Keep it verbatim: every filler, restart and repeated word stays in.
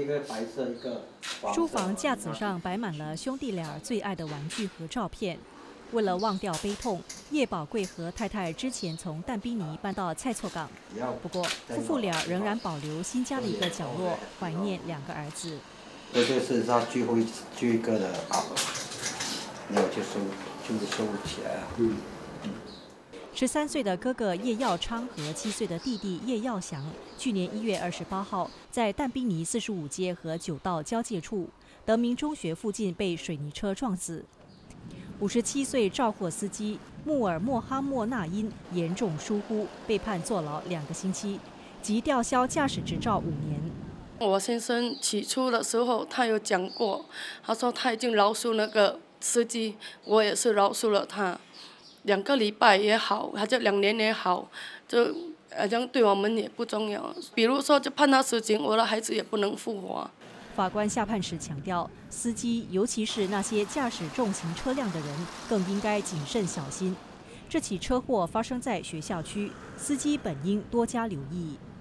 一个白色，一个黄色。 书房架子上摆满了兄弟俩最爱的玩具和照片。为了忘掉悲痛，叶宝贵和太太之前从淡滨尼搬到蔡厝港。不过，夫妇俩仍然保留新家的一个角落，怀念两个儿子。 这就是他最后一最后一个的阿伯，那我就收就收起来了。嗯。 十三岁的哥哥叶耀昌和七岁的弟弟叶耀祥，去年一月二十八号在淡滨尼四十五街和九道交界处德明中学附近被水泥车撞死。五十七岁肇货司机穆尔莫哈默纳因严重疏忽，被判坐牢两个星期，及吊销驾驶执照五年。 我先生起初的时候，他有讲过，他说他已经饶恕那个司机，我也是饶恕了他。两个礼拜也好，还是两年也好，就好像对我们也不重要。比如说，就判他死刑，我的孩子也不能复活。 法官下判时强调，司机，尤其是那些驾驶重型车辆的人，更应该谨慎小心。这起车祸发生在学校区，司机本应多加留意。